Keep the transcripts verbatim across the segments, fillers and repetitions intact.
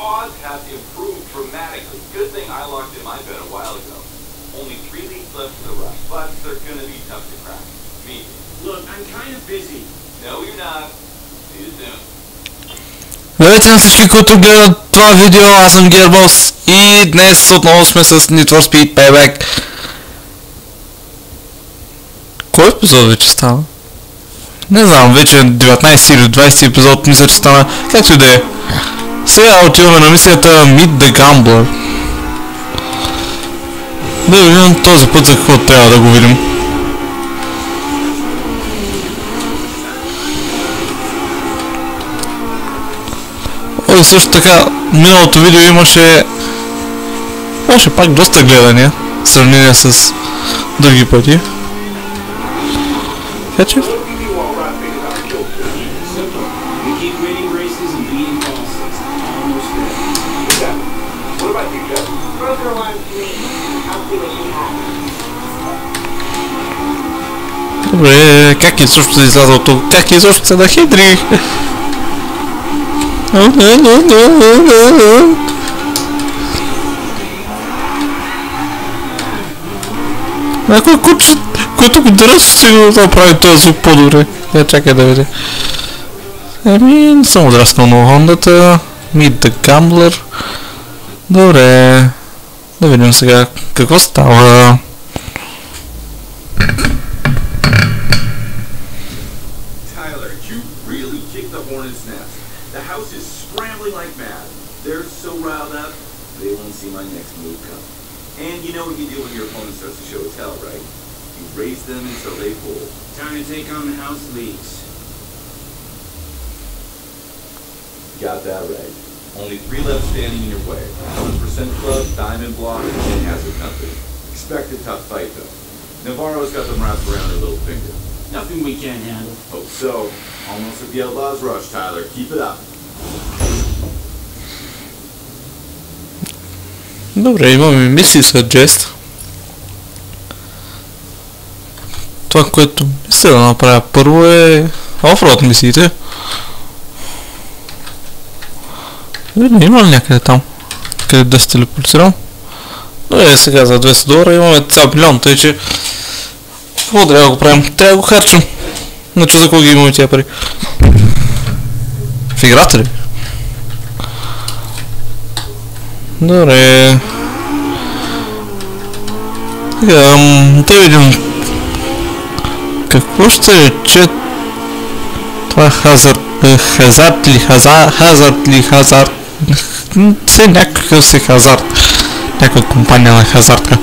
odds have improved dramatically. Good thing I locked in my bet a while ago. Only three leads left for the rush, but they're gonna be tough to crack. Me. Look, I'm kind of busy. No, you're not. See you soon. Здравейте на всички, които гледат това видео, аз съм Gearbox и днес отново сме с Need for Speed Payback. Кой епизод вече стана? Не знам, вече деветнайсети или двайсети епизод мисля, че стана, както и да е. Сега отиваме на мисията Meet the Gambler. Да видим този път за какво трябва да го видим. Ой, също така, миналото видео имаше... Имаше пак доста гледания, в сравнение с други пъти. Така че... Добре, как е също да изляза от тук? Как е също се нахитрих? Някой куче, който го държ, ще го направи този звук по-добре. Я чакай да видя. Еми, не съм отраснал на Хондата. Meet the Gambler. Добре. Да видим сега какво става. And you know what you do when your opponent starts to show its hell, right? You raise them until they fold. Time to take on the house leagues. Got that right. Only three left standing in your way. one percent Club, Diamond Block, and Hazard Company. Expect a tough fight, though. Navarro's got them wrapped around her little finger. Nothing we can't handle. Hope so. Almost at the Outlaws rush, Tyler. Keep it up. Добре, имаме мисии Suggest. Това, което мисля да направя първо е офроуд мисиите. Има ли някъде там, къде да се телепортирам? Добре, сега за двеста долара имаме цял милион, тъй че какво трябва да го правим? Трябва да го харчим. Значи за кого ги имаме тия пари? В играта ли? Добре. Така, да видим какво ще рече това хазард, хазард ли, хазард, хазард ли, хазард, все някакъв си хазард, някаква компания на хазардка.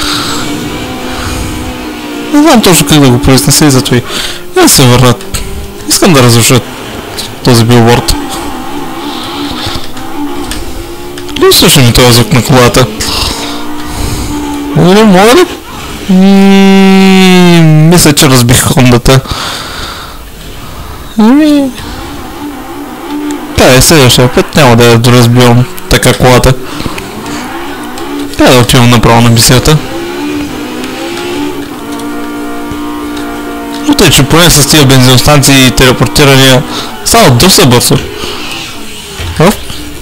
Не знам точно как да го произнеса и зато и да се върнат. Искам да разруша този билборд. Ли слуша ми този звук на колата? Не мога ли? Мисля, че разбих Хондата. Ами... Да, е следващия път, няма да я доразбивам така колата. Трябва да отивам направо на мисията. Но тъй, че поне с тия бензиностанции и телепортирания става доста бързо. Оп.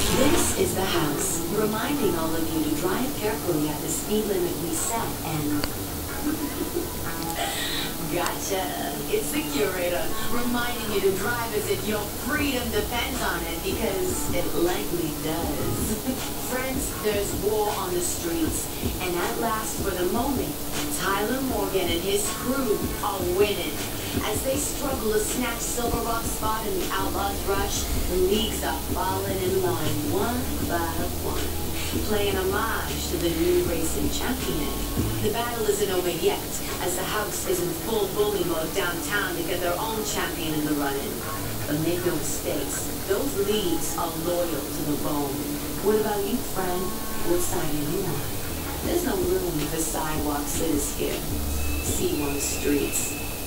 Gotcha. It's the curator, reminding you to drive as if your freedom depends on it, because it likely does. Friends, there's war on the streets, and at last, for the moment, Tyler Morgan and his crew are winning. As they struggle to snatch Silver Rock's spot in the Outlaws Rush, the leagues are falling in line one by one, playing homage to the new racing champion. The battle isn't over yet, as the house is in full bully mode downtown to get their own champion in the running. But make no mistakes, those leagues are loyal to the bone. What about you, friend? What side are you on? There's no room for sidewalk sitters here. See you on the streets.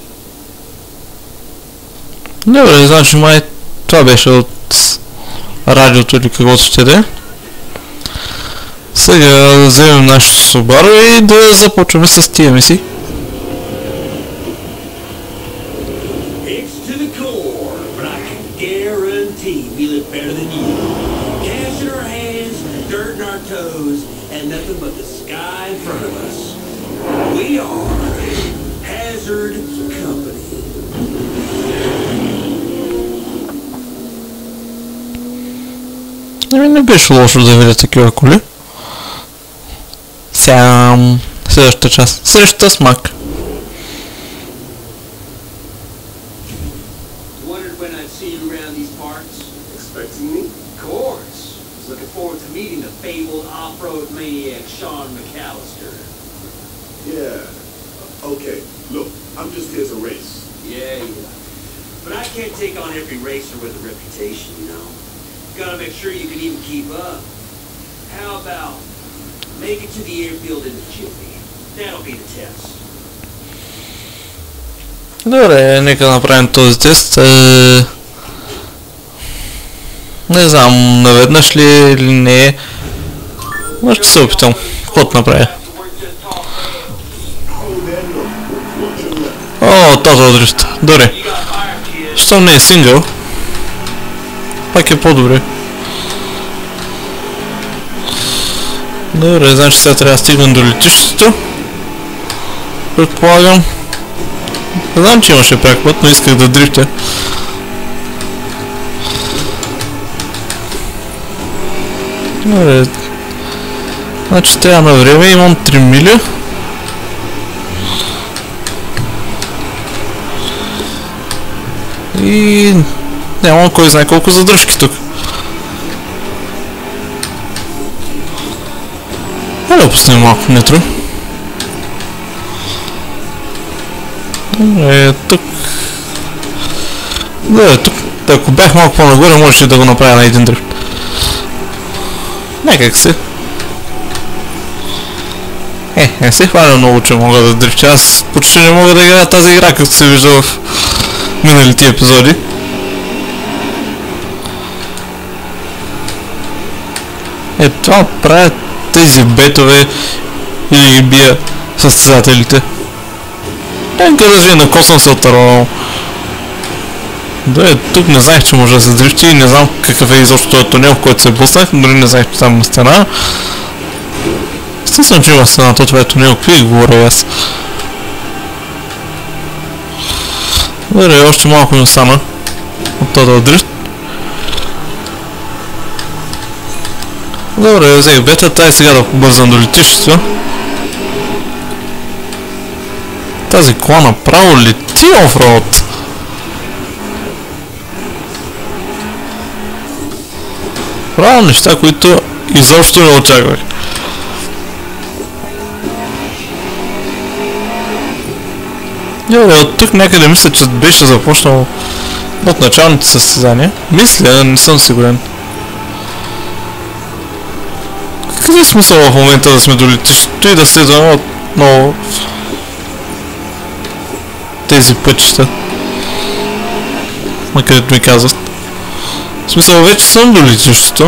Добре, значи май това беше от радиото или каквото ще да е. Сега да вземем нашето Subaru и да започваме с тия мисии. Guarantee we live better than you. Cash in our hand. toes and nothing but the sky in front of us. We are Hazard Company. Ами не беше лошо да видя такива коли. Сега следващата част. Среща с Мак. Wondered when I'd see you around these parts. Expecting me? Of course. Was looking forward to meeting the fabled off-road maniac Sean McAllister. Yeah. Okay. Look, I'm just here to race. Yeah, yeah. But I can't take on every racer with a reputation, you know. Gotta make sure you can even keep up. How about make it to the airfield in the jiffy? That'll be the test. Добре, нека направим този тест. Е... Не знам, наведнъж ли или не. Но ще се опитам. Какво да направя? О, този дрифт. Добре. Щом не е сингъл, пак е по-добре. Добре, значи сега трябва да стигнем до летището. Предполагам. Не знам, че имаше пряк път, но исках да дрифтя. Добре. Значи трябва на време, имам три мили. И нямам кой знае колко задръжки тук. Хайде да пуснем малко нитро. Е, тук... Да, тук... Ако бях малко по-нагоре, можеше да го направя на един дрифт. Някак си. Е, не се хваля много, че мога да дрифтя. Аз почти не мога да играя тази игра, както се вижда в миналите епизоди. Е, това правят тези бетове или ги бия състезателите. Нека даже и накосвам се отървал. Да, е, тук не знаех, че може да се дрифти и не знам какъв е изобщо този тунел, в който се блъснах, дори не знаех, че там има стена. Естествено, че има стена, то това е тунел, какви говоря аз. Добре, още малко ми остана от този дрифт. Добре, взех бетата и сега да побързам до летището. Тази кола направо лети офроуд. Право неща, които изобщо не очаквах. Добре, от тук някъде мисля, че беше започнал от началните състезания. Мисля, не съм сигурен. Какъв е смисъл в момента да сме до летището и да следваме отново тези пътища? Накъдето ми казват. В смисъл, вече съм до летището.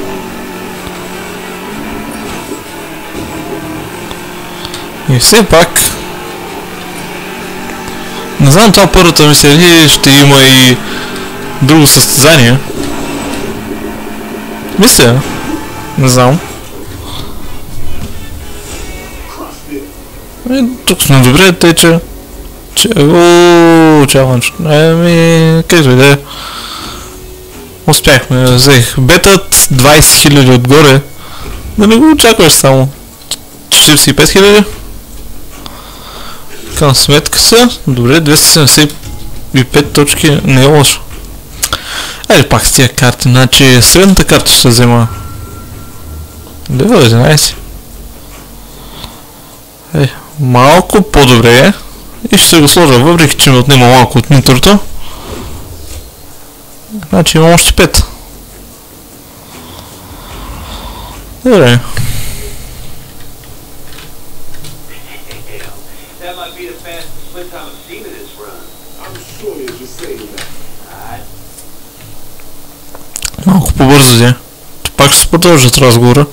И все пак... Не знам, това първата ми серия ще има и друго състезание. Мисля. Не знам. И тук сме добре, тъй че... че... Ооо, чалъндж. Еми, както и да е. Успяхме, взех бетът, двайсет хиляди отгоре. Да не го очакваш само. четирийсет и пет хиляди. Към сметката, добре, двеста седемдесет и пет точки, не е лошо. Айде пак с тия карти, значи средната карта ще взема левел единайсет. Е, малко по-добре и ще го сложа, въпреки че ми отнема малко от нитрото. Значи имам още пет. Добре. Малко по-бързо де. Пак ще се продължат разговора.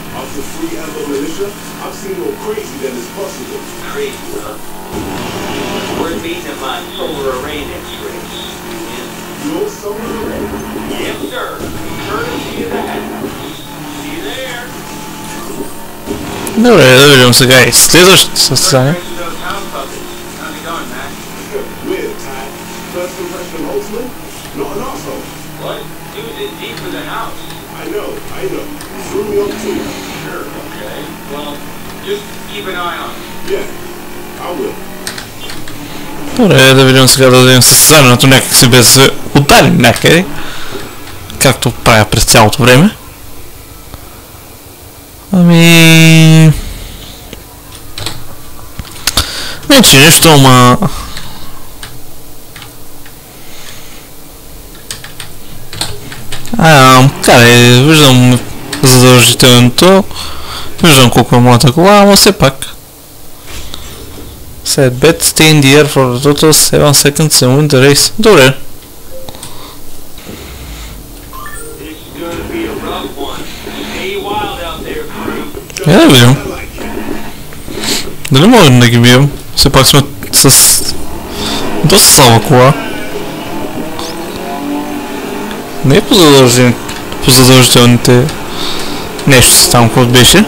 After free ammo militia, I've seen more crazy than is possible. Crazy, huh? Worth beating at my solar array next race. Your solar array? Yes, sir. Courtesy of the hat. See you there. Dobra, dowiedziałem sobie, guys. Ty też co stanie? Those house puppets. How's it going, Mac? Weird, Ty. First impression Holtzman? Not an asshole. What? He was in deep for the house. I know, I know. Threw me off too. Sure, okay. Well, just keep an eye on him. Yeah, I will. Добре, да видим сега да дадем сцената някак си без да ударим някъде. Както правя през цялото време. Ами... Не че нещо, ама... А, къде, виждам задължителното. Виждам колко е моята кола, ама все пак. Set bet, stay in the air for a total seven seconds and win the race. Добре. This is gonna be a rough one. Stay wild out there, crew. Я да видим. Дали можем да ги бием? Все пак сме с... доста слаба кола. Не е по задължителните, по задължителните нещо си там, което беше.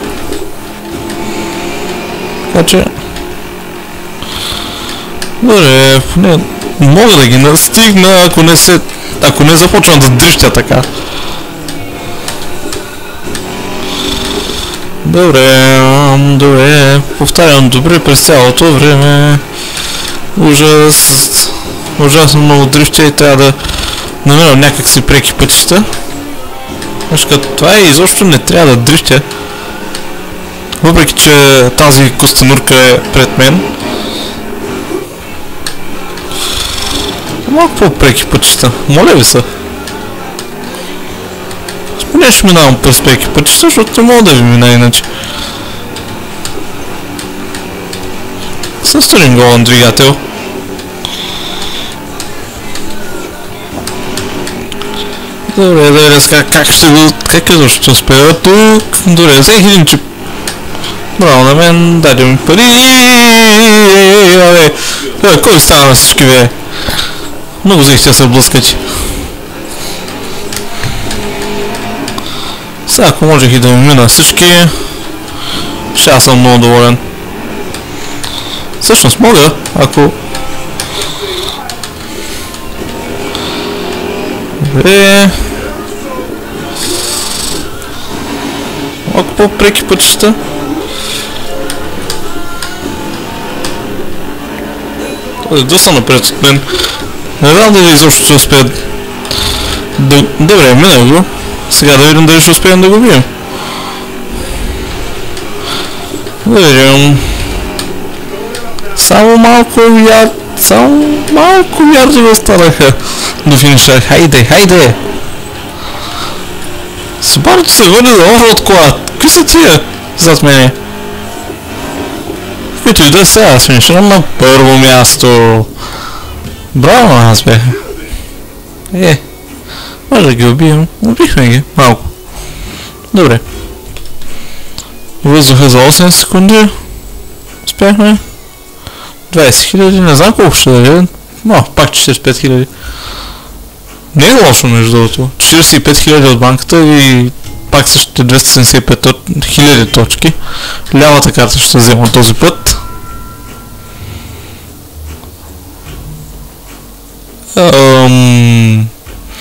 Така че... Добре, не, мога да ги настигна, ако не се... ако не започвам да дрищя така. Добре, добре, повтарям добре през цялото време. Ужас, ужасно много дрифтя и трябва да намерям някакси преки пътища. Значи като това и изобщо не трябва да дрифтя. Въпреки че тази костенурка е пред мен. Малко по-преки пътища, моля ви се. Поне ще минавам през преки пътища, защото не мога да ви мина иначе. С турингован двигател. Добре, да видя сега как ще го... как е защо ще успея тук. Добре, взех един чип. Браво на мен, даде ми пари. Абе, абе, кой стана на всички бе? Много взех да се блъскати. Сега ако можех и да ми мина всички, ще съм много доволен. Всъщност мога, ако... Добре... Малко по-преки пътища. Той е доста напред от мен. Не знам дали изобщо ще успеят да... Добре, минах го. Сега да видим дали ще успеем да го бием. Да видим. Само малко вяр... Само малко вярдове останаха до финиша. Хайде, хайде! Субарото се върне за оф от кола. Какви са тия зад мене? Които и да сега, аз финиширам на първо място. Браво на нас бяха. Е, може да ги убием. Убихме ги малко. Добре. Въздуха за осем секунди. Успяхме. двайсет хиляди, не знам колко ще даде. Но, пак четирийсет и пет хиляди. Не е лошо между другото. четирийсет и пет хиляди от банката и пак същите двеста седемдесет и пет хиляди точки. Лявата карта ще взема този път. Ам...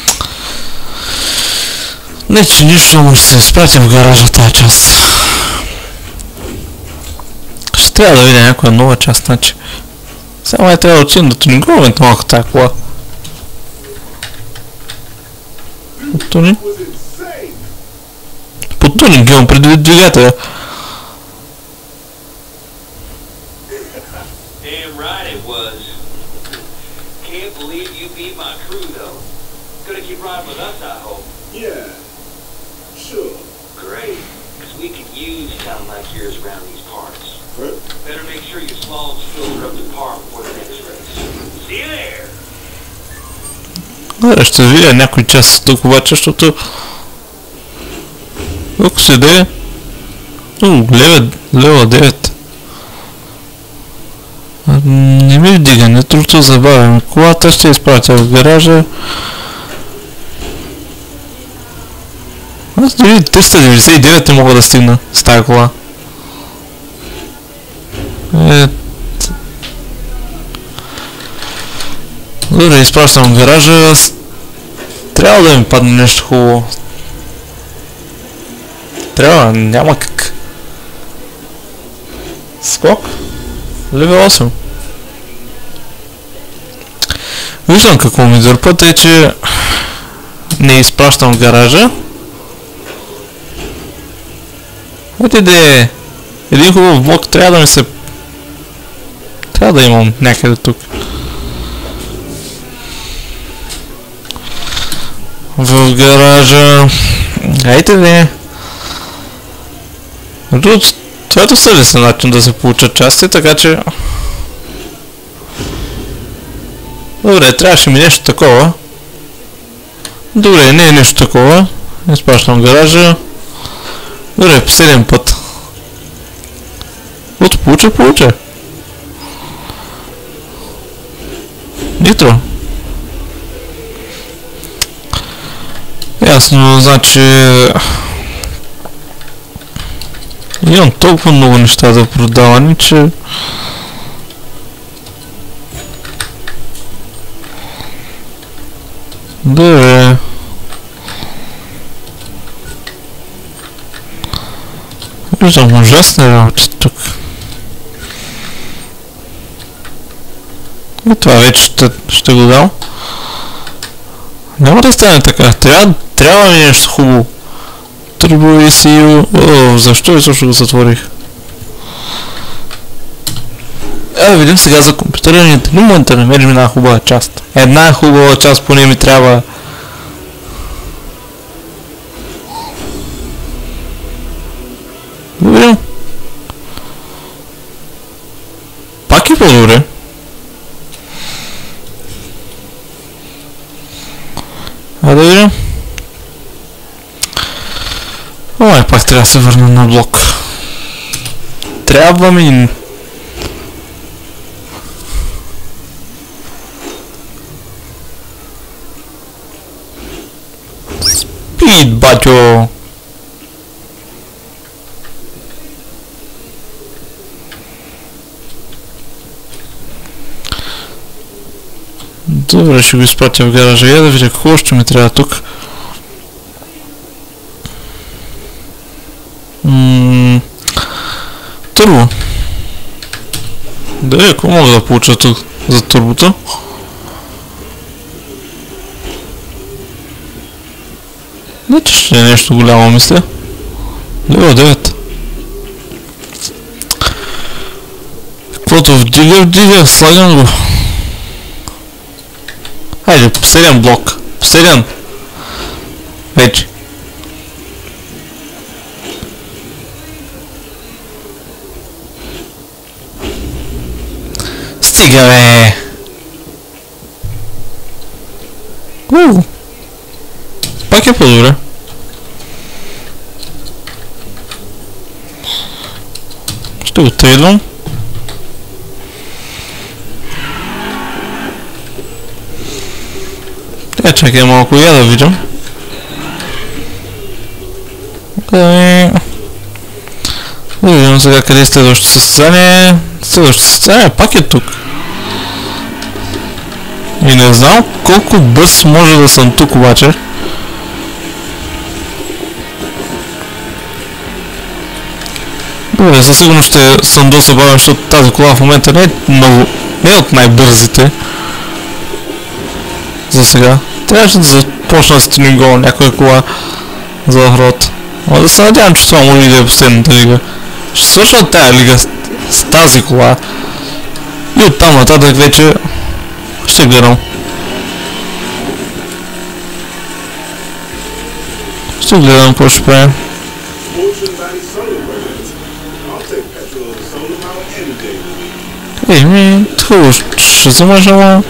Не, че нищо, ама ще се изпратим в гаража тази част. Ще трябва да видя някоя нова част, значи. Сега май трябва да отидем да тунингуваме малко тази кола. Потунинг? Потунинг имам предвид двигателя. Damn right it was. Can't believe you beat my crew though. Gonna keep riding with us, I hope. Yeah, sure. Great, because we could use talent like yours around these parts. Huh? Better make sure your slalom's filter up to par before the next race. See you there! Добре, ще видя някой час тук обаче, защото... Колко се даде? У, лева девет. Не ми вдига, не трудно забавяме. Колата ще изпратя в гаража. Аз дори триста деветдесет и девет не мога да стигна с тази кола. Е... Добре, изпращам в гаража. Трябва да ми падне нещо хубаво. Трябва, няма как. Скок? Левел осем. Виждам какво ми дърпат е, че не изпращам в гаража. Ето да е един хубав блок, трябва да ми се... Трябва да имам някъде тук. В гаража... Айте да е. Това е доста лесен начин да се получат части, така че... Добре, трябваше ми нещо такова. Добре, не е нещо такова. Изпращам гаража. Добре, последен път. Вот, получа, получа. Нитро. Ясно, значи... Имам толкова много неща за продаване, че... Добре. Виждам ужасни работи тук. И това вече ще, ще го дам. Няма да стане така. Трябва, трябва ми нещо хубаво. Turbo и си ю... О, защо изобщо го затворих? Е, видим сега за компютърираните. В момента намерим една хубава част. Една хубава част поне ми трябва. Добре. Пак е по-добре. А да видим. Ой, пак трябва да се върна на блок. Трябва ми... Спид, батьо! Добре, ще го изпратя в гаража. Я да видя какво ще ми трябва тук. Ммм... Турбо. Да, какво мога да получа тук за турбото? Не, че ще е нещо голямо, мисля. Лево девет. Каквото вдига, вдига, слагам го. Хайде, последен блок. Последен. Вече. Стига, бе! Уу! Пак е по-добре. Ще го трейдвам. Е, чакай малко я да видим. Okay. Да видим сега къде е следващото състезание. Следващото състезание пак е тук. И не знам колко бърз може да съм тук обаче. Добре, със сигурност ще съм доста бавен, защото тази кола в момента не е много, не е от най-бързите. За сега. Трябваше да започна с тюнингова някоя кола за офроуд. Но да се надявам, че това може да е последната лига. Ще свърша от тая лига с, с тази кола. И оттам нататък вече ще гледам. Ще гледам какво ще правим. Ей, ми, хубаво, ще вземаш, ама...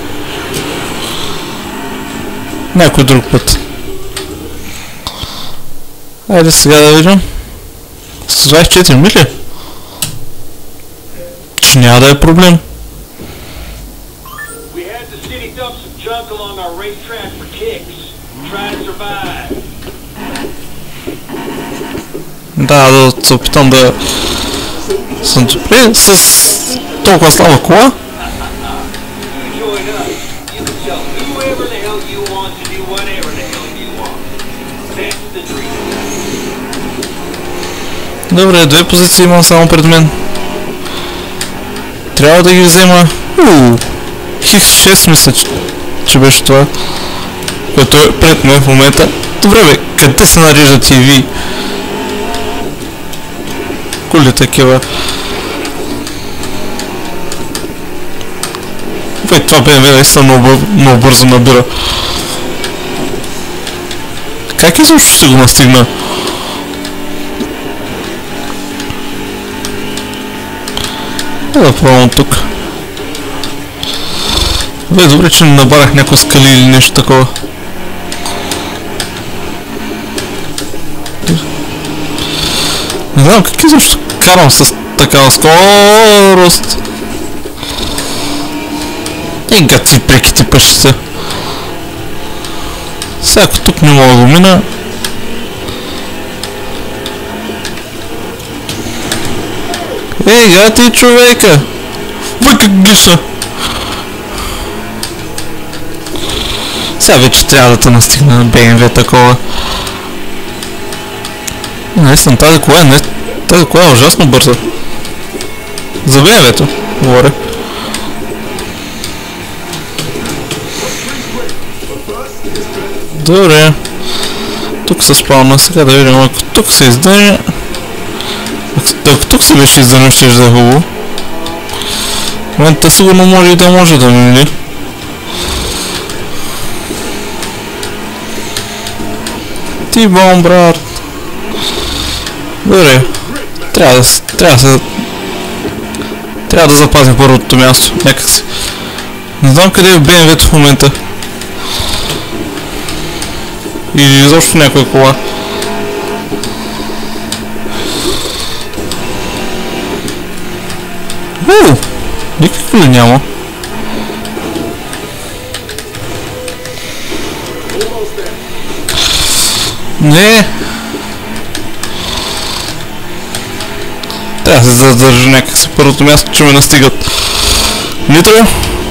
Някой друг път. Айде сега да видим. С двайсет и четири мили? Че няма да е проблем. We had the city dump some junk along our racetrack for kicks. Try to survive. Да, да се опитам да съм добре с толкова слаба кола. You join us. You can tell whoever the hell you want to do whatever the hell you want. That's the dream. Добре, две позиции имам само пред мен. Трябва да ги взема. Уу, Хикс шест мисля, че, че беше това, което е пред мен в момента. Добре бе, къде се нарежда Ти Ви? Коли такива? Бе, това Б М В наистина много, много бързо набира. Как е защо ще го настигна? Да пробвам тук. Бе, добре, че не набарах някои скали или нещо такова. Не знам как изобщо карам с такава скорост. И гати преките пъщите. Сега ако тук не мога да го мина. Ей, гати човека! Бой как гиша! Сега вече трябва да те настигна на Б М В такова. Наистина тази кола е, не, тази кола е ужасно бърза. За Б М В-то говоря. Добре. Тук се спавна, сега да видим, ако тук се издъня. Ако тук се беше издъня, ще да е хубаво. В момента сигурно може и да може да мине. Ти бом, брат. Добре. Трябва да, трябва да се... Трябва да запазим първото място, някакси. Не знам къде е Б М В-то в момента. Или изобщо някоя кола. Уу! Никакво ли няма? Не! Трябва да се задържа някак си първото място, че ме настигат. Нитро!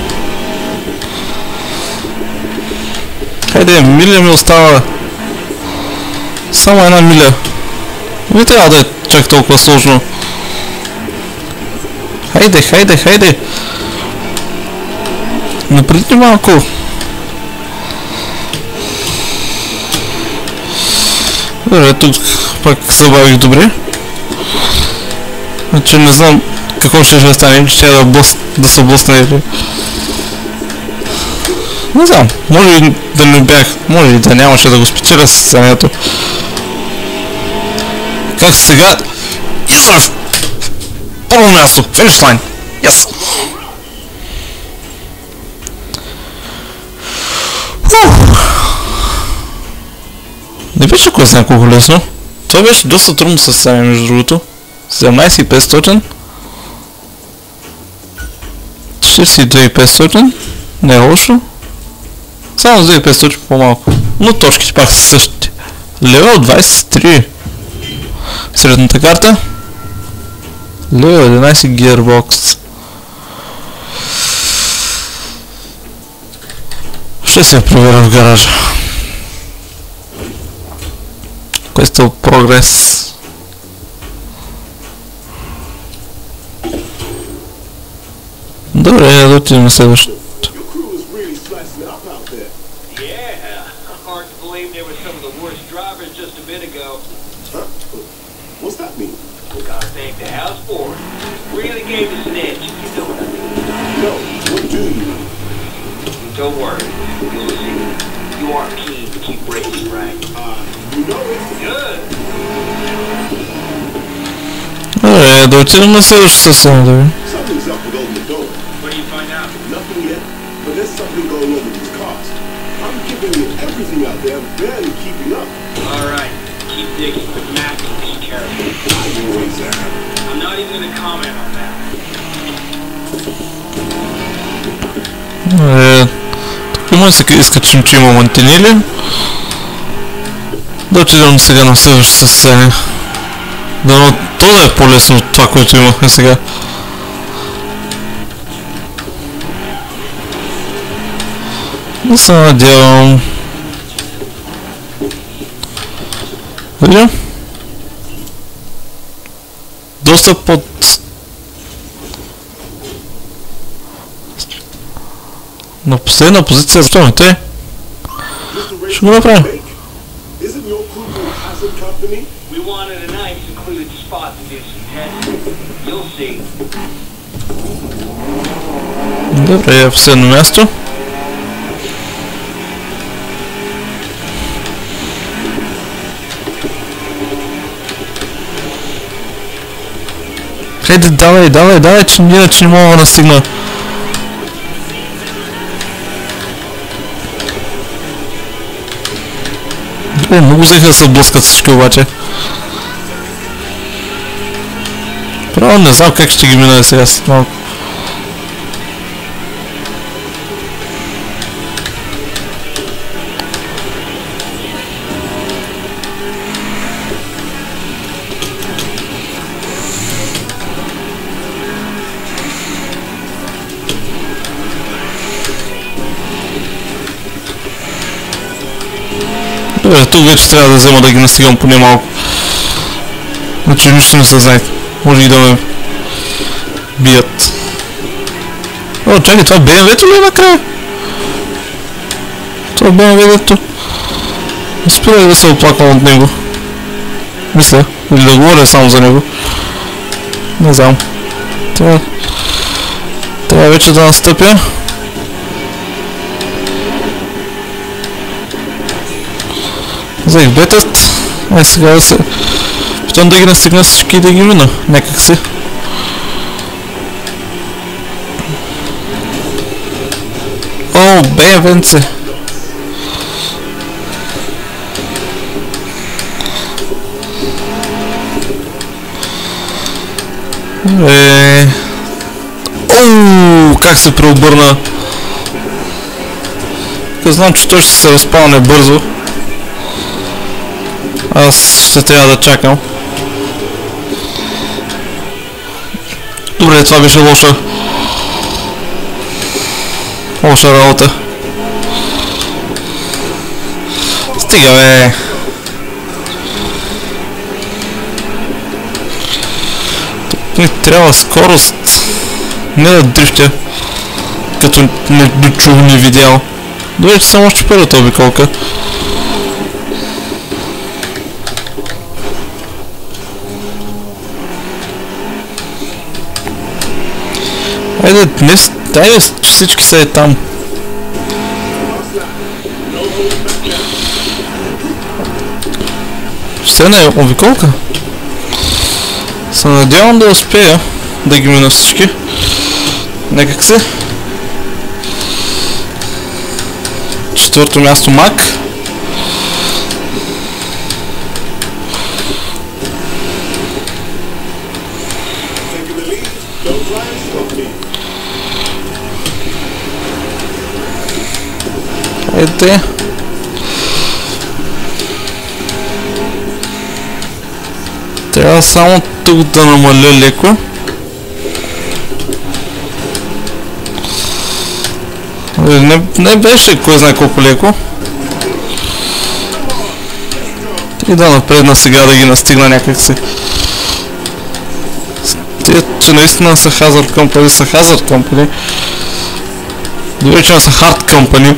Хайде, миля ми остава. Само една миля. Не трябва да е чак толкова сложно. Хайде, хайде, хайде! Напреди малко. Добре, тук пак забавих добре. Значи не знам какво ще ще стане, че трябва да, блъс... да се блъсне или... Не знам, може и да не бях, може и да нямаше да го спечеля състезанието. Как сега? Израв! Първо място, финиш лайн! Yes! Не беше кой знае колко лесно. Това беше доста трудно състезание, между другото. седемнайсет хиляди и петстотин. четирийсет и две хиляди и петстотин. Не е лошо. Само с две хиляди и петстотин по-малко. Но точките пак са същите. Левел двайсет и три. Средната карта. Левел единайсет Gearbox. Ще се я проверя в гаража. Questo Progress. Добре, да отидем на следващото. Don't worry, you'll see. You are keen to keep racing, right? Uh, you know it. Good. Добре, да отидем на следващото състезание, да видим. Something's up with old Madonna. What do you find out? Nothing yet, but there's something going on with these cars. I'm giving you everything out there, barely keeping up. All right, keep digging, but Matt, be careful. I always am. I'm not even going to comment on that. Е, тук може да се изкачим, че има мантинели. Да отидем сега на следващата сцена. Дано то да е по-лесно от това, което имахме сега. Да се надявам. Видим? Доста под... на последна позиция, защо не те? Ще го направим. Isn't your crew called Hazard Company? We wanted a nice secluded spot to do some testing. You'll see. Добре, е последно място. Хайде, давай, давай, давай, че иначе не мога да настигна. О, много взеха да се блъскат всички обаче. Право не знам как ще ги мина сега след малко. Добре, тук вече трябва да взема да ги настигам поне малко. Значи нищо не се знае. Може и да ме бият. О, чакай, това Б М В-то ли е накрая? Това Б М В-то. Не спирай да се оплаквам от него. Мисля, или да говоря само за него. Не знам. Трябва... Трябва вече да настъпя. Взех бетът. Ай сега да се... Питам да ги настигна всички и да ги мина. Някак си. О, бе, венце. Е... Оу, как се преобърна. Така знам, че той ще се разпалне бързо. Аз ще трябва да чакам. Добре, това беше лоша. Лоша работа. Стига, бе. Не трябва скорост. Не да дрифтя. Като не би чул, не видял. Добре, че съм още първата обиколка. Айде днес, дай че всички са е там. Ще една е обиколка. Се надявам да успея да ги мина всички. Някак се. Четвърто място Мак. Хайде. Трябва само тук да намаля леко. Не, не беше кой знае колко леко. И да напредна сега да ги настигна някакси. Те, че наистина са Hazard Company, са Hazard Company. Добре, че са Hard Company.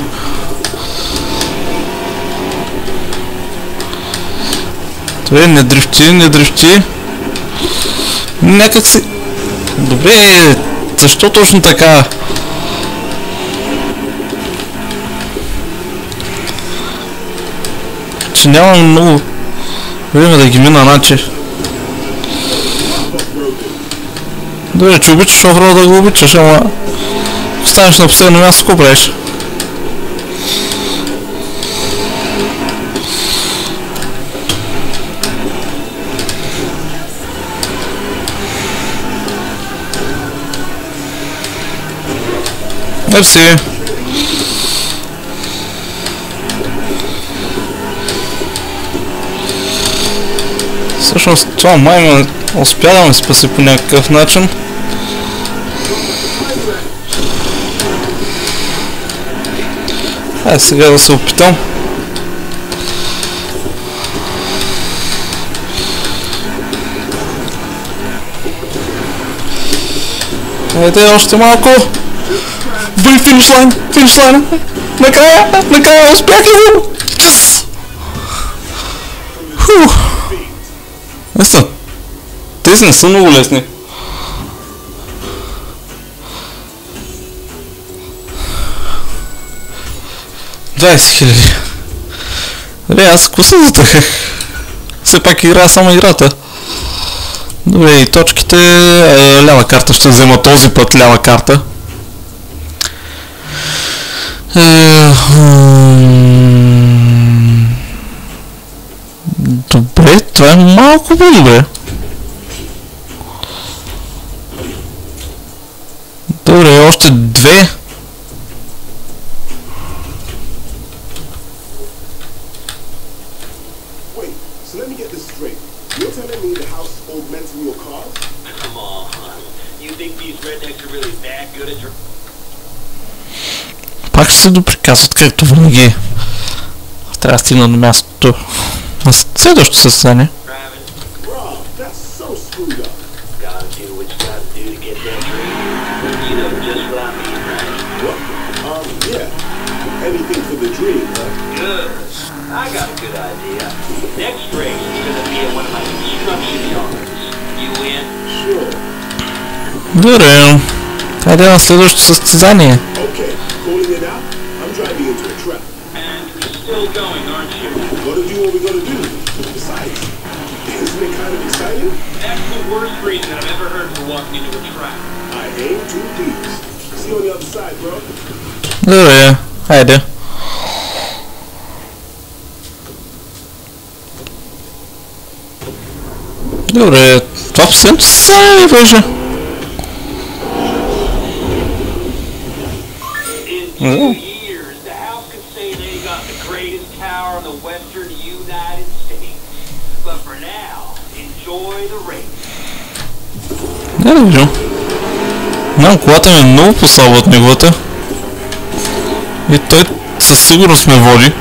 Добре, не дрифти, не дрифти. Някак си... Добре, защо точно така? Че нямам много време да ги мина, наче. Добре, че обичаш офроуд да го обичаш, ама... Станеш на последно място, какво правиш? Мерси. Всъщност това май ме успя да ме спаси по някакъв начин. Ай, сега да се опитам. Айде, още малко. Бъй, финиш лайн, финиш лайн. Накрая, накрая успях ли? Yes! Фух. Наистина, тези не са много лесни. двайсет хиляди. Добре, аз какво се затъхах? Все пак играя само играта. Добре, и точките... Е, лява карта ще взема този път, лява карта. Е, добре, това е малко по-добре. Добре, още две. Пак ще се доприказват, както винаги. Трябва да стигна до мястото на следващото състезание. Добре, хайде на следващото състезание. Добре, хайде. Добре, това последното състезание беше. Two years, the House could say they got the greatest tower in the western United States. But for now, enjoy the race. Не, не виждам. Знам, колата ми е много по-слаба от неговата. И той със сигурност ме води.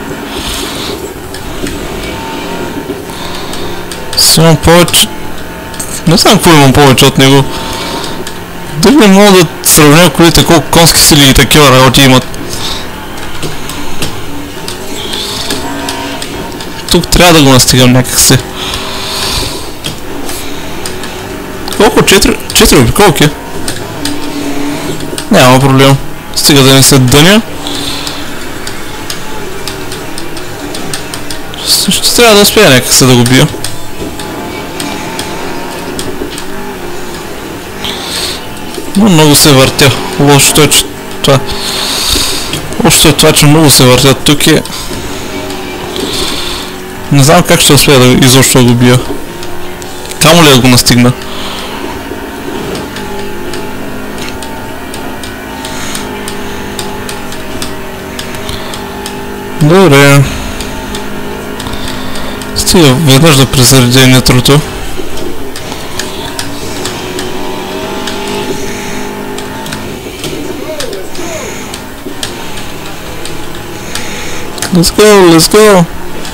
Си имам повече... Не знам какво имам повече от него. Дали не мога да сравня колите колко конски сили и такива работи имат. Тук трябва да го настигам някакси. Колко? четири? четири обиколки? Няма проблем. Стига да не се дъня. Ще трябва да успея някакси да го бия. Но много се въртя. Лошото е, че това... Лошото е това, че много се въртя. Тук е... Не знам как ще успея да изобщо да го бия. Камо ли да го настигна? Добре. Стига веднъж да презаредя нитрото. Let's go, let's go!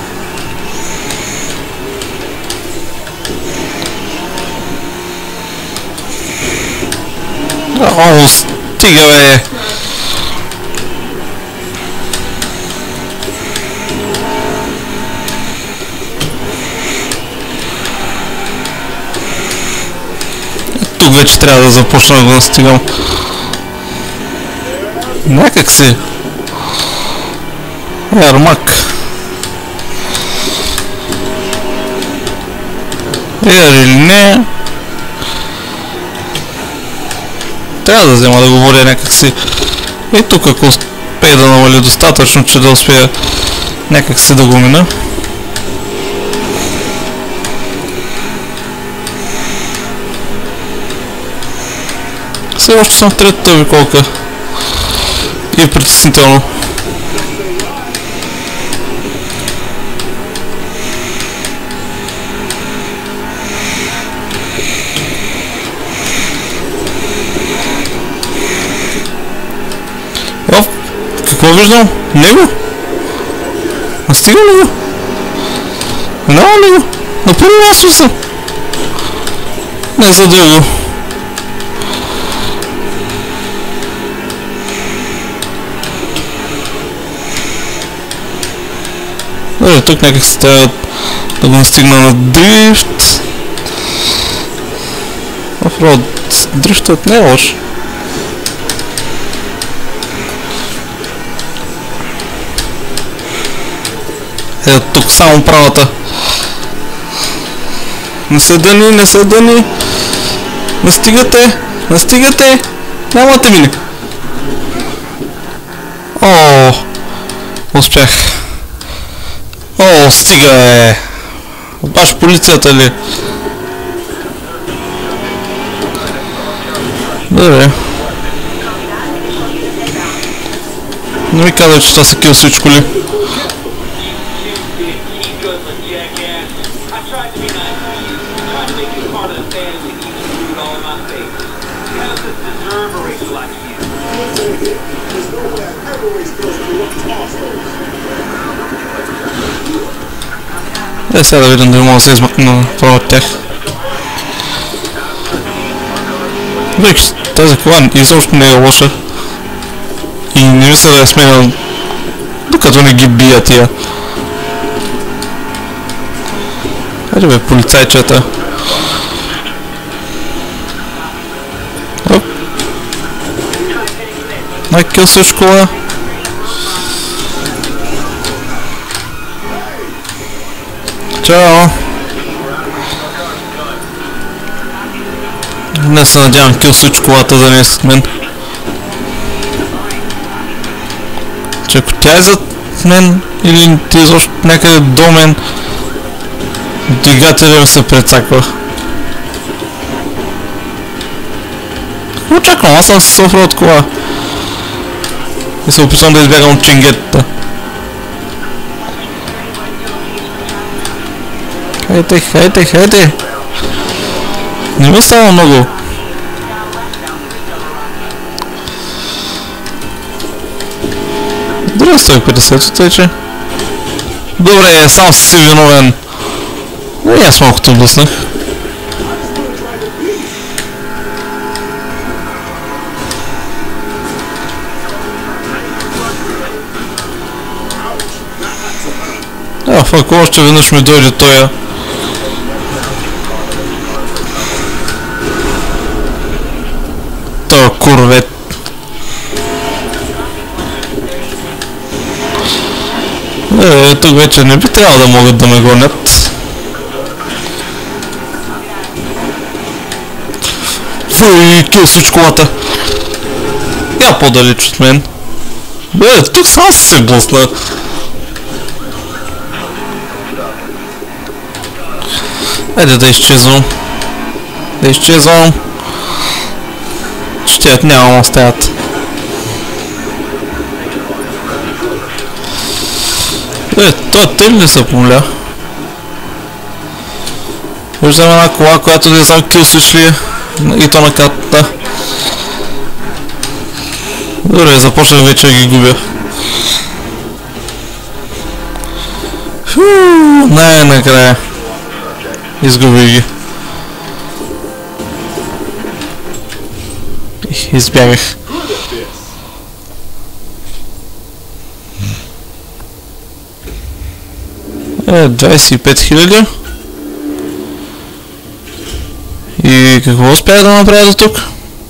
О, стига бе! Тук вече трябва да започна да го настигам. Някак си. Ярмак. Ер или не? Трябва да взема да го водя някакси. И тук ако успея да намали достатъчно, че да успея някакси да го мина. Все още съм в третата обиколка. И притеснително. О, какво виждам? Него? Настига ли го? Няма ли го? На първо място съм. Не за дълго. Добре, тук някак се трябва да го настигна на дрифт. Офроуд дрифтът не е лош. Ето тук само правата. Не се дъни, не се дъни. Настигате, настигате. Няма те мини. О, успях. О, стига е. Баш полицията ли? Добре. Не ми казвай, че това са кил switch коли. Е, сега да видим дали мога да се измъкна от тях. Век, тази кола изобщо не е лоша. И не мисля да я сменя, докато не ги бия тия. Хайде бе, полицайчета. Оп. Най-кил също кола. Чао! Не се надявам кил switch колата да не е с мен. Че ако тя е зад мен или ти изобщо някъде до мен, двигателя ми се прецаква. Какво очаквам? Аз съм с офроуд кола. И се опитвам да избягам от ченгетата. Хайде, хайде, хайде! Не ми става много. Добре, сто и петдесет отече. Добре, сам си виновен. Но и аз малко те блъснах. А, фак, още веднъж ми дойде тоя. Тоя курвет. Е, тук вече не би трябвало да могат да ме гонят. Фуй, кил switch колата. Я по-далеч от мен. Бе, тук сам си се блъсна. Айде да изчезвам. Да изчезвам. Ще нямам оставят. Е, той тъм ли се помля? Виждам една кола, която не знам кил switch ли е. И то на картата. Добре, започнах вече да ги губя. Фу, най-накрая. Изгубих ги. Избягах. Е, двайсет и пет хиляди. И какво успях да направя до тук?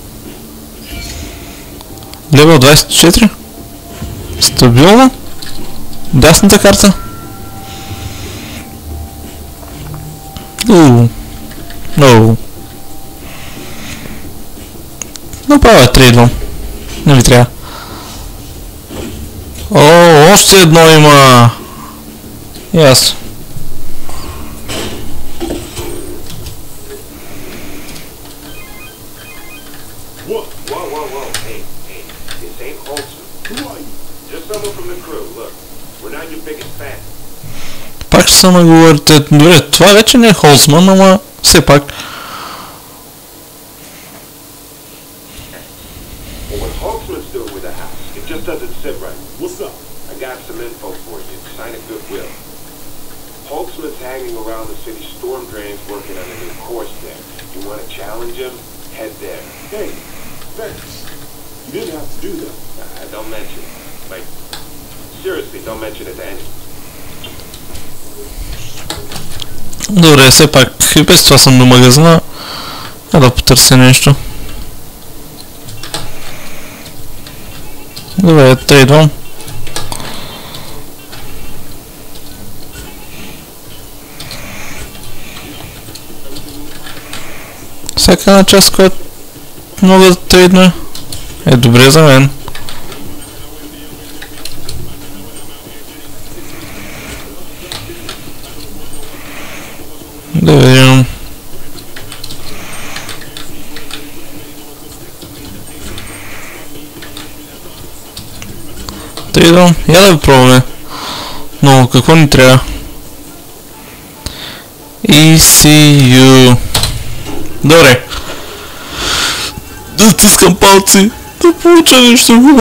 Левел двайсет и четири. Стабилно. Дясната карта. Ууу. Много. Направо е трейдвам. Не ми трябва. О, още едно има. Ясно. Whoa, whoa, whoa, whoa. Hey, hey, this ain't Holtzman. Who are you? Just someone from the crew. Look, we're not your biggest fan. Пак ще се наговорите. Добре, това вече не е Холцман, ама все пак. Well, what Hawksman's doing with the house, it just doesn't sit right. What's up? I got some info for you. Sign a goodwill. Hawksman's hanging around the city storm drains working on a new course there. You want to challenge him? Head there. Hey, thanks. You didn't have to do that. Uh, don't mention it. Like, seriously, don't mention it to anyone. Добре, все пак и без това съм до магазина. А да потърся нещо. Добре, трейдвам. Всяка една част, която мога да трейдна, е добре за мен. Да видим. Трейдвам. Я да пробваме. Но какво ни трябва? и си ю. Добре. Да стискам палци. Да получа нещо хубаво.